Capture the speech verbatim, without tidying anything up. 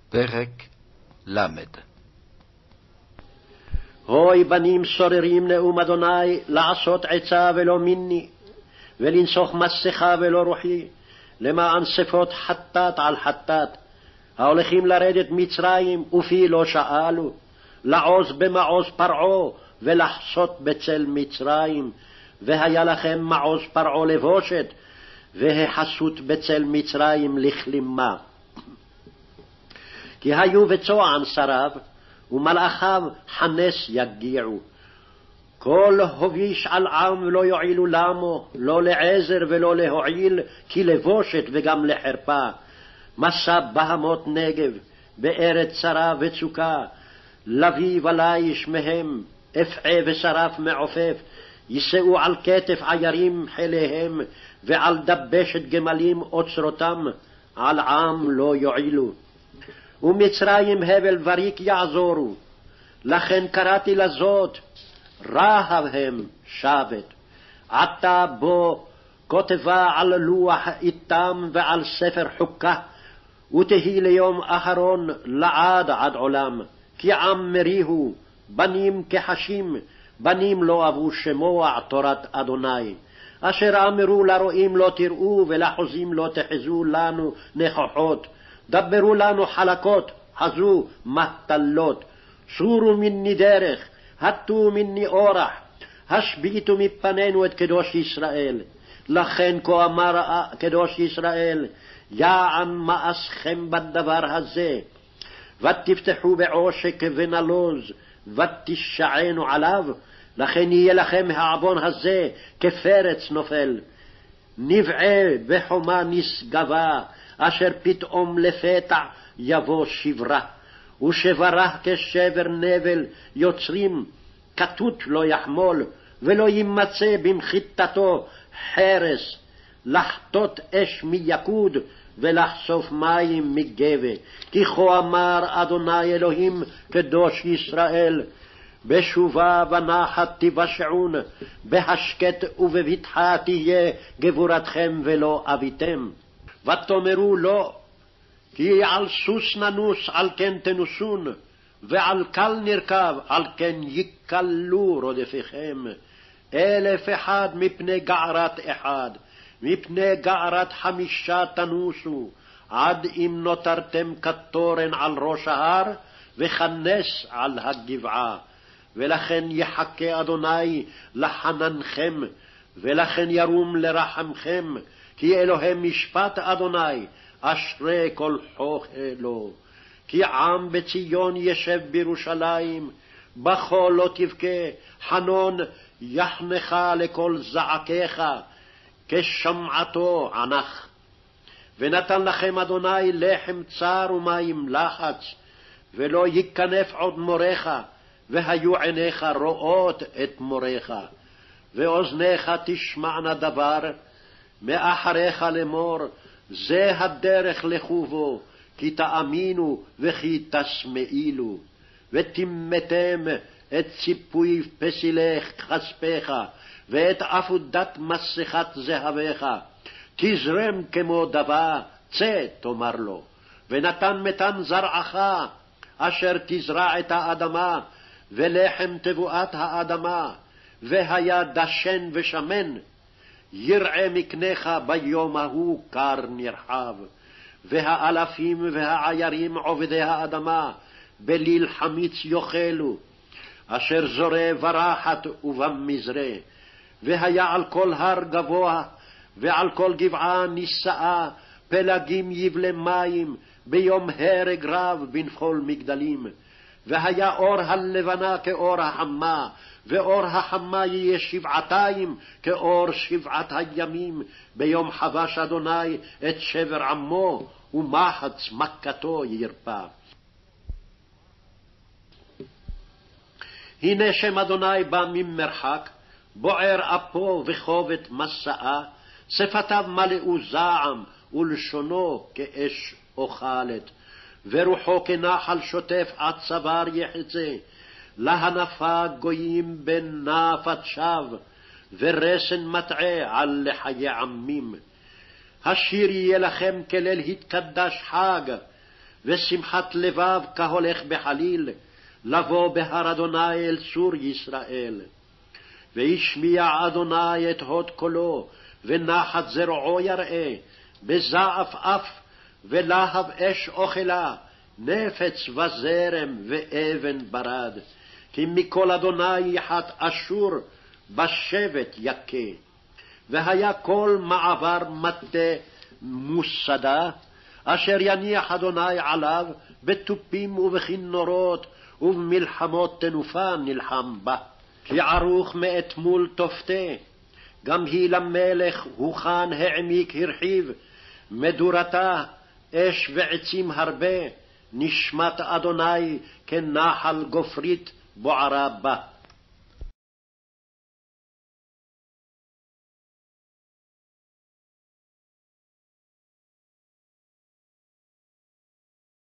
פרק ל. הוי בנים סוררים נאום אדוני, לעשות עצה ולא מיני, ולנסוך מסכה ולא רוחי, למען שפות חטאת על חטאת, ההולכים לרדת מצרים ופי לא שאלו, לעוז במעוז פרעו ולחסות בצל מצרים, והיה לכם מעוז פרעו לבושת, והחסות בצל מצרים לכלימה. כי היו בצוען שריו, ומלאכיו חנס יגיעו. כל הוביש על עם ולא יועילו למו, לא לעזר ולא להועיל, כי לבושת וגם לחרפה. מסע בהמות נגב, בארץ צרה וצוקה, לביא וליש מהם, אפעה ושרף מעופף, יישאו על כתף עיירים חיליהם, ועל דבשת גמלים אוצרותם, על עם לא יועילו. ומצרים הבל וריק יעזורו, לכן קראתי לזאת, רהב הם שבת. עתה בו כותבה על לוח איתם ועל ספר חוקה, ותהי ליום אחרון לעד עד עולם. כי עם מריהו, בנים כחשים, בנים לא אבו שמוע תורת אדוני. אשר אמרו לרועים לא תראו, ולחוזים לא תחזו לנו נכוחות. דברו לנו חלקות, חזו מטלות. סורו מני דרך, הטו מני אורח, השביתו מפנינו את קדוש ישראל. לכן כה אמר קדוש ישראל, יען מאסכם בדבר הזה, ותפתחו בעושק ונלוז, ותשענו עליו, לכן יהיה לכם העוון הזה כפרץ נופל. נבעה בחומה נשגבה, אשר פתאום לפתע יבוא שברה, ושברה כשבר נבל יוצרים, כתות לא יחמול, ולא יימצא במחיתתו חרס, לחטות אש מיקוד, ולחשוף מים מגבה. כי כה אמר אדוני אלוהים קדוש ישראל, בשובה ונחת תבשעון, בהשקט ובבטחה תהיה גבורתכם ולא אביתם. ותאמרו לו, כי על סוס ננוס על כן תנוסון, ועל קל נרכב על כן יקלו רודפיכם. אלף אחד מפני גערת אחד, מפני גערת חמישה תנוסו, עד אם נותרתם כתורן על ראש ההר, וכנס על הגבעה. ולכן יחכה אדוני לחננכם, ולכן ירום לרחמכם, כי אלוהים משפט אדוני, אשרי כל חוכלו. כי עם בציון ישב בירושלים, בכל לא תבכה, חנון יחנך לכל זעקיך, כשמעתו ענך. ונתן לכם אדוני לחם צר ומים לחץ, ולא ייכנף עוד מורך, והיו עיניך רואות את מורך, ואוזניך תשמענה דבר, מאחריך לאמור, זה הדרך לכו בו, כי תאמינו וכי תשמעילו. ותימתם את ציפוי פסילך כספך, ואת עפודת מסכת זהבך, תזרם כמו דבה, צא תאמר לו. ונתן מתן זרעך, אשר תזרע את האדמה, ולחם תבואת האדמה, והיה דשן ושמן, יראה מקנך ביום ההוא קר נרחב. והאלפים והעיירים עובדי האדמה, בליל חמיץ יאכלו, אשר זורה ברחת ובמזרה. והיה על כל הר גבוה, ועל כל גבעה נישאה, פלגים יבלי מים, ביום הרג רב בנפול מגדלים. והיה אור הלבנה כאור החמה, ואור החמה יהיה שבעתיים כאור שבעת הימים, ביום חבש אדוני את שבר עמו, ומחץ מכתו ירפא. הנה שם אדוני בא ממרחק, בוער אפו וכובד מסעה, שפתיו מלאו זעם, ולשונו כאש אוכלת. ורוחו כנחל שוטף עד צוואר יחצה, להנפה גויים בנפת שווא, ורסן מטעה על לחיי עמים. השיר יהיה לכם כליל התקדש חג, ושמחת לבב כהולך בחליל, לבוא בהר אדוני אל צור ישראל. וישמיע אדוני את הוד קולו, ונחת זרועו יראה, בזעף אף, ולהב אש אוכלה, נפץ וזרם ואבן ברד. כי מכל אדוני יחת אשור, בשבט יכה. והיה כל מעבר מטה מוסדה, אשר יניח אדוני עליו, בתופים ובכינורות, ובמלחמות תנופה נלחם בה. כי ערוך מאתמול תופתה, גם היא למלך הוכן העמיק הרחיב, מדורתה אש ועצים הרבה, נשמת אדוני כנחל גופרית בוערה בה.